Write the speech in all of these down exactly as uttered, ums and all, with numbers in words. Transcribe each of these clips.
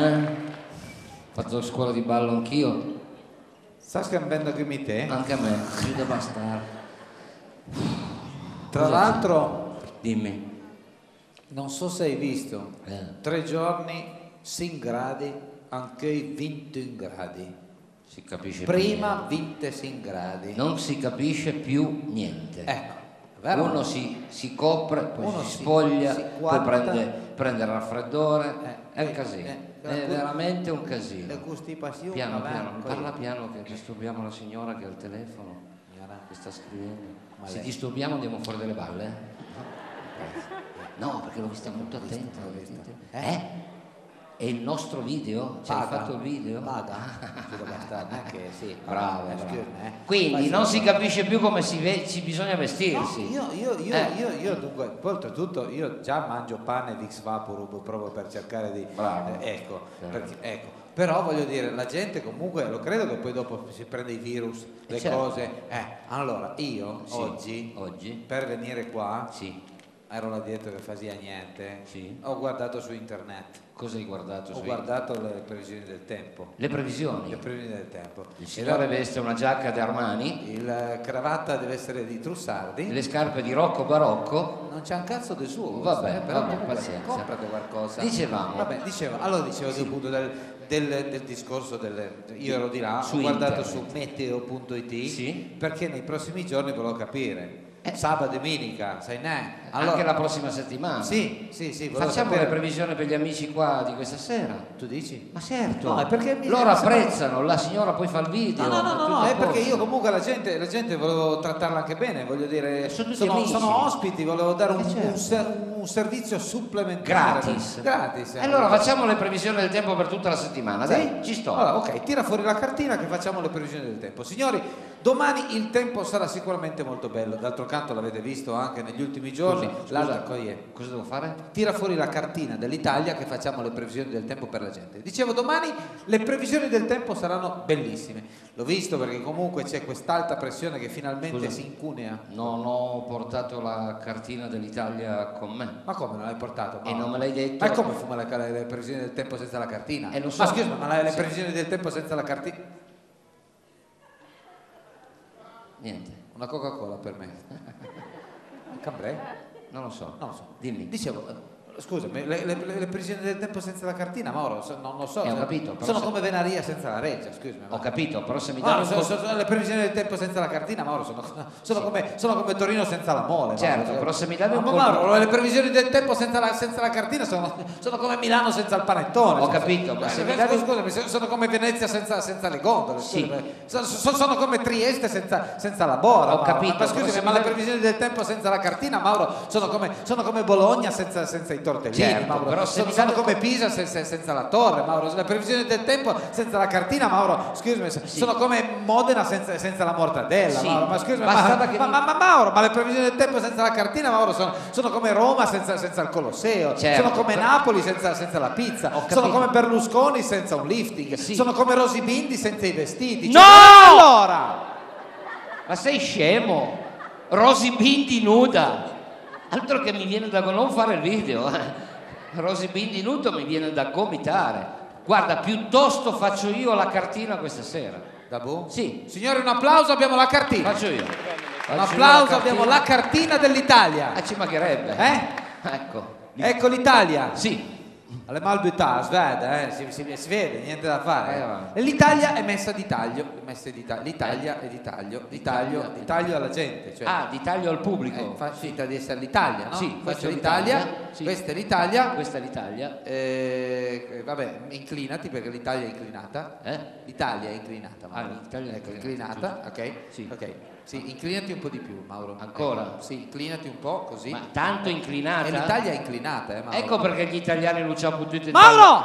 eh? Ho fatto scuola di ballo anch'io. Sta scambando anche mi te? Anche a me, ci deve bastare. Tra l'altro, dimmi. Non so se hai visto, Eh. tre giorni, cinque gradi, anche i ventuno gradi. Si capisce Prima venticinque gradi. Non si capisce più niente. Ecco, vero? Uno si, si copre, poi Uno si si- spoglia, si poi guarda. prende, prende il raffreddore. Eh, è un eh, casino. eh, è la- veramente un casino. Le costipazioni, Piano vabbè, piano, poi- parla piano che disturbiamo la signora che ha il telefono, che sta scrivendo. Ma Se lei- disturbiamo andiamo fuori dalle balle? No, perché l'ho vista molto attenta. Eh? È il nostro video? Ci hai Paga. fatto il video? Paga. Ci deve bastare, non è che sì. Bravo, Eh, bravo. scusami, eh. Quindi Fai non sì. si capisce più come si, ve- ci bisogna vestirsi. No, io, io, io, Eh. io, io dunque, poi oltretutto io già mangio pane di X-Vaporub proprio per cercare di... Bravo. eh, ecco, Certo. perché- ecco, però voglio dire, la gente comunque, lo credo che poi dopo si prende i virus, le certo. cose... Eh, allora, io Sì, oggi, oggi. per venire qua, Sì. ero là dietro che faceva niente, Sì. ho guardato su internet, Cosa hai guardato? ho su- guardato le previsioni del tempo. Le previsioni. Le previsioni del tempo. Il E signore la- veste una giacca di Armani, il eh, cravatta deve essere di Trussardi. le scarpe di Rocco Barocco. Non c'è un cazzo del suo. Vabbè, eh, però vabbè, comunque pazienza. comprate qualcosa. Dicevamo. Vabbè, dicevo, allora dicevo appunto del, del, del discorso del, io ero di là, Su ho guardato internet. su meteo punto it Sì. perché nei prossimi giorni volevo capire. Eh. Sabato e domenica, sai ne? Anche la prossima settimana. Sì, sì, sì, volevo Facciamo sapere- le previsioni per gli amici qua di questa sera. Tu dici? Ma certo, No, è perché mi- loro mi sembra- apprezzano, la signora poi fa il video. No, no, no, no, tutto no, a è perché posto. io comunque la gente, la gente volevo trattarla anche bene, voglio dire, Sono tutti sono, amici. sono ospiti, volevo dare un, Eh, certo. un ser- un servizio supplementare. Gratis. Gratis. eh. Allora facciamo le previsioni del tempo per tutta la settimana, Sì? dai, ci sto. Allora, ok, tira fuori la cartina che facciamo le previsioni del tempo. Signori, domani il tempo sarà sicuramente molto bello, d'altro canto l'avete visto anche negli ultimi giorni. Scusa, L'altra- scusa, cosa è? cosa devo fare? Tira fuori la cartina dell'Italia che facciamo le previsioni del tempo per la gente. Dicevo, domani le previsioni del tempo saranno bellissime. L'ho visto perché comunque c'è quest'alta pressione che finalmente Scusa. si incunea. Non ho portato la cartina dell'Italia con me. Ma come non l'hai portato? E non me l'hai detto. Ma come fuma le, le previsioni del tempo senza la cartina? Eh, lo so. Ma scusa, ma le, le Sì. previsioni del tempo senza la cartina? Niente, Una Coca-Cola per me. Un Cambrai? non lo so. Non lo so. Dimmi. Dicevo, eh, scusami, le, le, le previsioni del tempo senza la cartina, Mauro, so- non lo so. Eh, ho cioè, capito, però sono se- come Venaria senza la reggia, scusami. Ho capito, però se mi Mauro, dai un sono, po'... sono- le previsioni del tempo senza la cartina, Mauro, sono, sono, come, sono come Torino senza la mole. Certo, Mauro. però se mi davi un Ma po' Mauro, le previsioni del tempo senza la, senza la cartina sono, sono come Milano senza il panettone. Ho Senza- capito, ma eh, se mi eh, davi- scusami, se- sono come Venezia senza, senza le gondole. Sì. scusami. Sono, sono- sono come Trieste senza, senza la bora. Ho Mauro. capito, Ma però scusami, se ma mi le davi- previsioni del tempo senza la cartina, Mauro, sono come, sono come Bologna senza, senza i tortellini. Certo, Mauro. però se sono, mi sono davi- come Pisa senza, senza la torre, Mauro. Le previsioni del tempo senza la cartina, Mauro, scusami, sono come Modena senza, senza la mortadella, Sì, Mauro. Ma scusami, bastava ma, che ma, mi- ma- ma Mauro, ma le previsioni del tempo senza la cartina, Mauro, sono, sono come Roma senza, senza il Colosseo, Certo, sono come però- Napoli senza, senza la pizza, Ho sono capito. come Berlusconi senza un lifting, Sì. sono come Rosy Bindi senza i vestiti. No! Cioè, allora! Ma sei scemo? Rosy Bindi nuda. Altro che mi viene da non fare il video. eh. Rosy Bindi nudo mi viene da gomitare. Guarda, piuttosto faccio io la cartina questa sera. Da boh? Sì. Signori, un applauso, abbiamo la cartina. Faccio io. Un Faccio applauso, io abbiamo la cartina dell'Italia. Ah, ci mancherebbe. Eh? Ecco. Ecco l'Italia. Sì. Alle Malbuetà, si vede, eh? si, si- si vede, niente da fare. Vai eh. avanti. E l'Italia è messa di taglio, messa di taglio. L'Italia è di taglio, di taglio, di taglio alla gente. Cioè, Ah, di taglio al eh, pubblico. fa finta di essere l'Italia, no? Sì, questa faccio è l'Italia, l'Italia, sì. questa è l'Italia. Questa è l'Italia. Eh, vabbè, inclinati perché l'Italia è inclinata. Eh? L'Italia è inclinata. Ah, Mauro. l'Italia è ecco, inclinata, inclinata, ok? Sì. Ok. Sì, inclinati un po' di più, Mauro. Ancora? Ecco, sì, inclinati un po' così. Ma tanto inclinata? E l'Italia è inclinata, eh, Mauro. Ecco perché gli italiani non ci hanno potuto entrare. Mauro!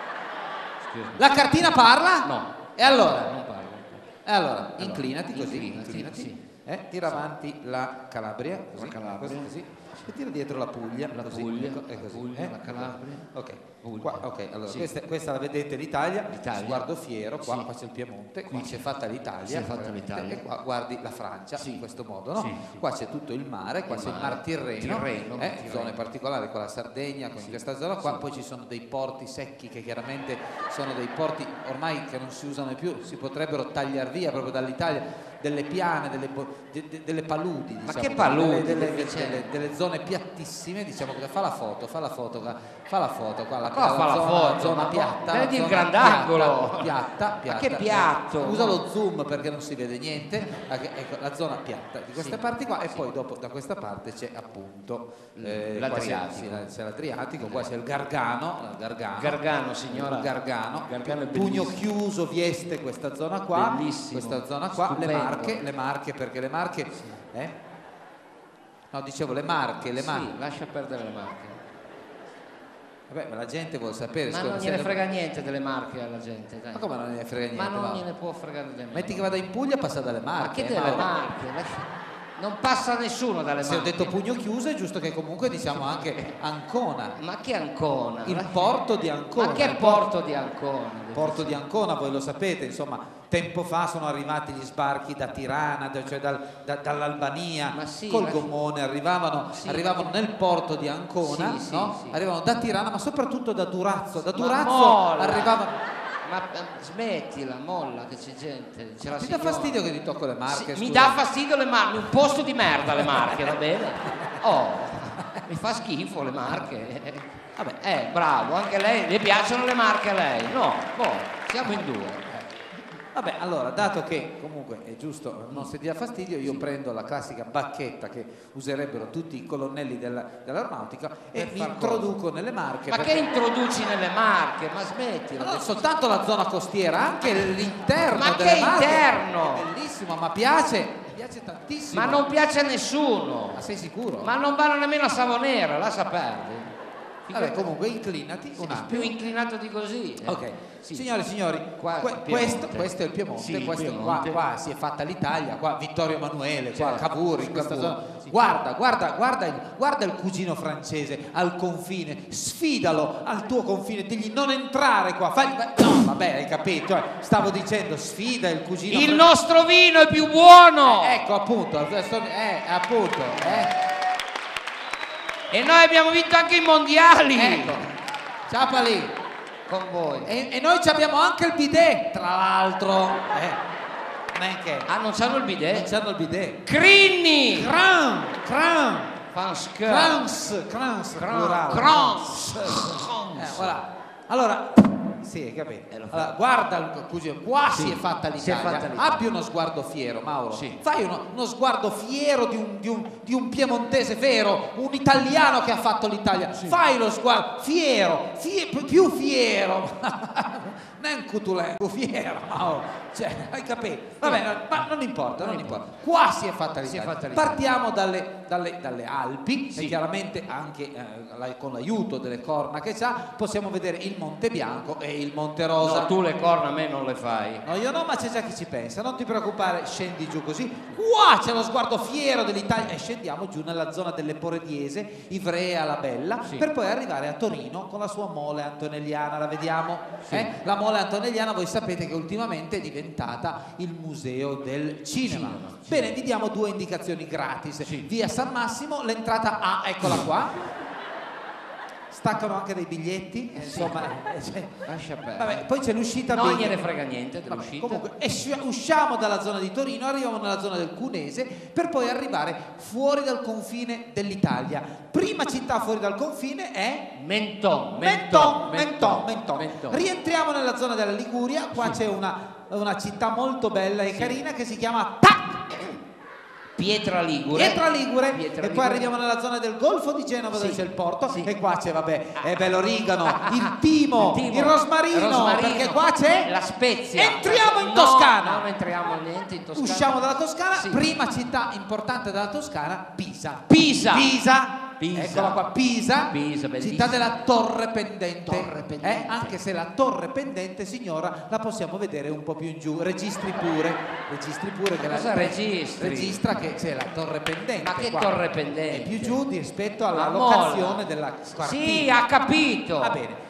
Scusa. La cartina parla? No. E allora? Non parlo. E allora, inclinati così, inclinati, inclinati. sì. Eh, tira avanti la Calabria, così, La Calabria. così, e tira dietro la Puglia, La così, Puglia, ecco, e la così, Puglia, eh? la Calabria. Ok. Qua, ok, allora Sì. questa, questa la vedete l'Italia, L'Italia. sguardo fiero, qua, Sì. qua c'è il Piemonte, qui si è fatta l'Italia, Si è fatta veramente, l'Italia. e qua guardi la Francia Sì. in questo modo, no? Sì, sì. Qua c'è tutto il mare, qua Il c'è il mare. Mar Tirreno, Tirreno, eh, Tirreno. zone particolari con la Sardegna, con Sì. questa zona qua, Sì. poi ci sono dei porti secchi che chiaramente sono dei porti ormai che non si usano più, si potrebbero tagliare via proprio dall'Italia, delle piane, delle, bo- de- de- delle paludi, Ma diciamo, che paludi? delle, delle- Che c'è? delle- delle zone piattissime, diciamo che fa la foto, fa la foto, qua, fa la foto, qua la, qua fa la zona, foto, zona ma piatta, vedi il zona grandangolo. piatta, piatta, piatta, che piatto? usa lo zoom perché non si vede niente, ecco, la zona piatta di queste Sì. parti qua, e poi dopo da questa parte c'è appunto eh, qua L'Adriatico. c'è, sì, la- c'è l'Adriatico, qua c'è il Gargano, il Gargano, Gargano, signora. il Gargano, Gargano è pugno bellissimo. chiuso vieste questa zona qua, Bellissimo. questa zona qua, le Stupendo. Marche, le Marche perché le Marche, eh? No, dicevo le Marche, le Marche. Sì, lascia perdere le Marche. Vabbè, ma la gente vuole sapere. Ma scusa, non se gliene le- frega niente delle Marche alla gente, dai. Ma come non ne frega niente? Ma non va? gliene può fregare delle Metti che Marche. vada in Puglia passa dalle Ma Marche. che eh, delle Mauro. Marche? Lascia- Non passa nessuno dalle Se ho Marche. detto pugno chiuso è giusto che comunque diciamo anche Ancona, Ma che Ancona? il porto di Ancona. Ma che il porto di Ancona? porto di Ancona, voi lo sapete, insomma, tempo fa sono arrivati gli sbarchi da Tirana, da- cioè dal- da- dall'Albania, Ma sì, col ma- gommone, arrivavano, Sì. arrivavano nel porto di Ancona, Sì, sì, no? sì. Arrivavano da Tirana, ma soprattutto da Durazzo, da Ma Durazzo molla! arrivavano. Ma eh, smettila, molla che c'è gente. C'è la Ti dà signora. fastidio che ti tocco le Marche? Sì, mi scusa? dà fastidio le Marche, un posto di merda le Marche, va bene? Oh, mi fa schifo le Marche. Vabbè, eh, bravo, anche lei, le piacciono le Marche a lei? No, boh, siamo in due. Vabbè, allora, dato che comunque è giusto non si dia fastidio, io prendo la classica bacchetta che userebbero tutti i colonnelli della- dell'aeronautica e Per mi far introduco nelle Marche. Ma perché- che introduci nelle Marche? Ma smettila. Ma non soltanto la zona costiera, anche l'interno Ma delle che Marche. interno? È bellissimo, ma piace, mi piace tantissimo. Ma non piace a nessuno. Ma sei sicuro? Ma non vanno nemmeno a Savonera, lascia perdere. Vabbè, comunque inclinati un È attimo. più inclinato di così. eh. Ok, Sì. signore e signori, Qua que- il Piemonte. questo, questo è il Piemonte, Sì, il questo Piemonte. Qua, qua si è fatta l'Italia, qua Vittorio Emanuele, qua Certo, Cavour, in questa Cavour, zona. sì. Guarda, guarda, guarda il, guarda il cugino francese al confine, sfidalo al tuo confine, digli non entrare qua, fagli- no vabbè hai capito, eh. Stavo dicendo sfida il cugino Il francese. nostro vino è più buono! Eh, ecco appunto, eh, appunto, eh. E noi abbiamo vinto anche i mondiali! Ecco, ciapa lì. Con voi. E, e noi ci abbiamo anche il bidet, tra l'altro. Eh, non è che Ah, non c'hanno il non bidet? c'hanno il bidet. Crinni! Cran, cran, Fan schifo. crans, crans, plurale. Crans! Eh, voilà. Allora, sì, hai capito. Eh, lo fa. Allora, guarda il cugino, qua Sì, si è fatta si è l'Italia. fatta l'Italia. Abbi uno sguardo fiero, Mauro. Sì. Fai uno, uno sguardo fiero di un, di, un, di un piemontese vero, un italiano che ha fatto l'Italia. Fai lo sguardo fiero, fie- più fiero. Non cutulengo, fiero, Mauro. Cioè, hai capito? Vabbè, no, ma non importa, non importa. Qua si è fatta Si è l'Italia. fatta l'Italia. Partiamo dalle, dalle- dalle Alpi Sì. e chiaramente anche eh, la- con l'aiuto delle corna che c'ha possiamo vedere il Monte Bianco e il Monte Rosa. No, tu le corna a me non le fai. No, io no, ma c'è già chi ci pensa, non ti preoccupare, scendi giù così. Qua c'è lo sguardo fiero dell'Italia e scendiamo giù nella zona delle Porediese, Ivrea la Bella, Sì. per poi arrivare a Torino con la sua mole antonelliana, la vediamo? Sì. Eh? La mole antonelliana voi sapete che ultimamente è diventata il museo del cinema. Cinema, Bene, vi diamo due indicazioni gratis. Sì. Via San Massimo, l'entrata A, eccola qua. Staccano anche dei biglietti, eh, insomma, eh, cioè, Lascia perdere. vabbè, poi c'è l'uscita Non B. gliene frega niente Vabbè, dell'uscita. comunque esci- usciamo dalla zona di Torino, arriviamo nella zona del Cunese per poi arrivare fuori dal confine dell'Italia. Prima città fuori dal confine è Menton, Menton, Menton, Menton. Menton. Rientriamo nella zona della Liguria, qua Sì. c'è una, una città molto bella e carina che si chiama Tac! Pietra Ligure. Pietra Ligure, Pietra e poi Ligure. arriviamo nella zona del Golfo di Genova dove Sì. c'è il porto Sì. e qua c'è vabbè è bello origano, il timo, il, timo, rosmarino, rosmarino, perché qua c'è la spezia. Entriamo in No, Toscana. Non entriamo niente in Toscana. Usciamo dalla Toscana, Sì. prima città importante della Toscana, Pisa. Pisa. Pisa. Pisa. Eccola qua, Pisa, Pisa, bellissima. città della Torre Pendente. Torre Pendente. Eh, anche se la Torre Pendente, signora, la possiamo vedere un po' più in giù. Registri pure, registri pure che Cosa la registri? registra che c'è la Torre Pendente. Ma che qua. torre pendente? È più giù rispetto alla Ma locazione molla. della quartiera. Sì, ha capito. Va bene.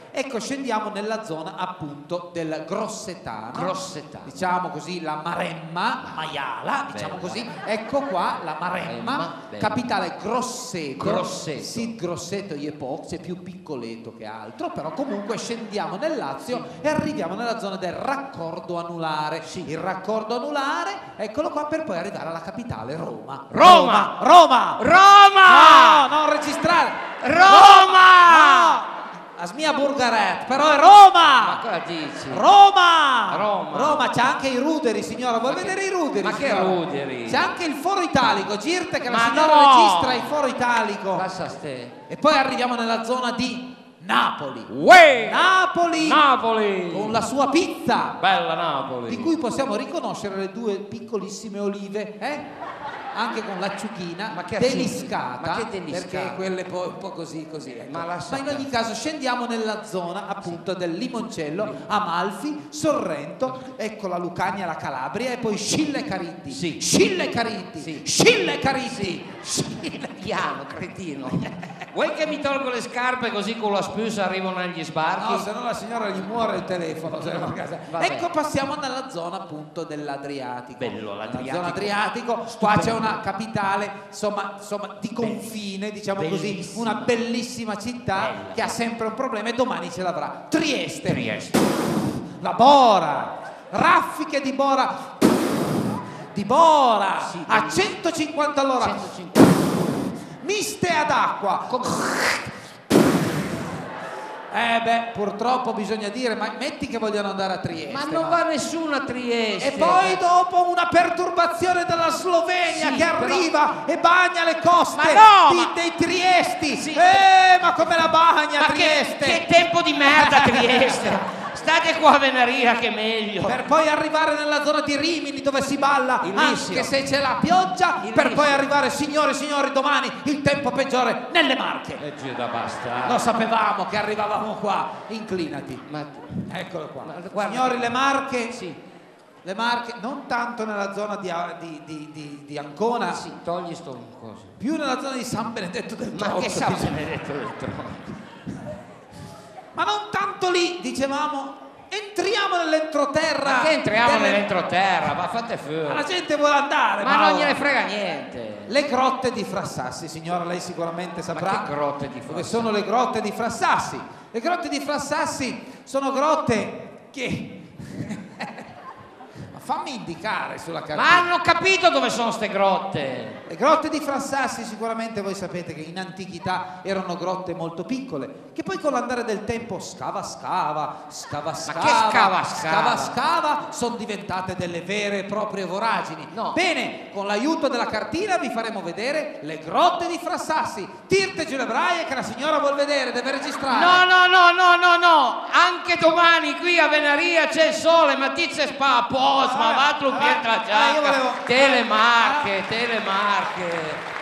Ecco, scendiamo nella zona appunto del Grossetano, Grossetano. diciamo così la Maremma, Maiala, diciamo Bella. così, ecco qua la Maremma, Maremma, bella. capitale Grosseto, Grosseto. sì, Grosseto gli epoch, è più piccoletto che altro, però comunque scendiamo nel Lazio e arriviamo nella zona del raccordo anulare, il raccordo anulare, eccolo qua, per poi arrivare alla capitale Roma. Roma! Roma! Roma! No, non registrare! Roma! No! La smia Burgaret, però è Roma! Ma cosa dici? Roma! Roma. Roma, c'ha anche i ruderi, signora. Vuoi Ma che- vedere i ruderi? ma che signora? ruderi? C'è anche il foro italico. Girte che la Ma signora no! registra il foro italico. Lascia ste. E poi arriviamo nella zona di Napoli. Uè! Napoli! Napoli! Con la sua pizza, Bella Napoli! di cui possiamo riconoscere le due piccolissime olive, eh? Anche con l'acciughina Ma che acciughe? deliscata, Ma che deliscata? perché quelle poi un po' così così, ecco. Ma Ma, lascia in stare. ogni caso scendiamo nella zona appunto del Limoncello, Amalfi, Sorrento, ecco la Lucania, la Calabria e poi Scilla e Carinti. Sì. Scilla e Carinti. Sì. Scilla e Carinti. Scilla- Piano, cretino. Vuoi che mi tolgo le scarpe così con la sprusa arrivano agli sbarchi? No, se no la signora gli muore il telefono. se no a casa. Vabbè. Ecco, passiamo nella zona appunto dell'Adriatico. Bello, l'Adriatico. Nella zona Adriatico, qua c'è una capitale, insomma, insomma di confine, diciamo così, Bellissima. una bellissima città Bella. che ha sempre un problema e domani ce l'avrà. Trieste. Trieste. La Bora, raffiche di Bora. Di Bora Sì, a bellissimo. centocinquanta all'ora. centocinquanta. Miste ad acqua. Eh beh, purtroppo bisogna dire, ma metti che vogliono andare a Trieste. Ma non no? va nessuno a Trieste. E poi dopo una perturbazione dalla Slovenia Sì, che però- arriva e bagna le coste Ma no, di- ma- dei Triesti. Sì. Eh, ma come la bagna Ma che, Trieste? che tempo di merda Trieste! State qua a Venaria che è meglio. Per poi arrivare nella zona di Rimini dove si balla Il anche Lissio. se c'è la pioggia, Il per Lissio. poi arrivare, signore e signori, domani il tempo peggiore nelle Marche. E giù da basta. Lo sapevamo che arrivavamo qua. Inclinati. Ma Eccolo qua. Ma guarda- Signori, le Marche, sì, le Marche, non tanto nella zona di, di- di- di- di Ancona, sì, togli sto coso. più nella zona di San Benedetto del Ma Tronto. che San diciamo. Benedetto del Tronto? Ma non tanto lì, dicevamo, entriamo nell'entroterra. Ma che entriamo delle- nell'entroterra? Ma fate Ma fuori. la gente vuole andare. Ma non Mauro. gliene frega niente. Le grotte di Frassassi, signora, lei sicuramente saprà. Ma che grotte di Dove Frassassi? sono le grotte di Frassassi? Le grotte di Frassassi sono grotte che... Ma fammi indicare sulla cartina. Ma hanno capito dove sono ste grotte? Le grotte di Frassassi sicuramente voi sapete che in antichità erano grotte molto piccole, che poi con l'andare del tempo scava scava, scava scava, che scava scava? scava scava, sono diventate delle vere e proprie voragini. No. Bene, con l'aiuto della cartina vi faremo vedere le grotte di Frassassi. Tirte giù le braie che la signora vuol vedere, deve registrare. No, no, no, no, no, no. Anche domani qui a Venaria c'è il sole, ma ti c'è spa, pos, ma Ah, va tu ah, Pietra ah, io Giacca, volevo- Telemarche, Telemarche.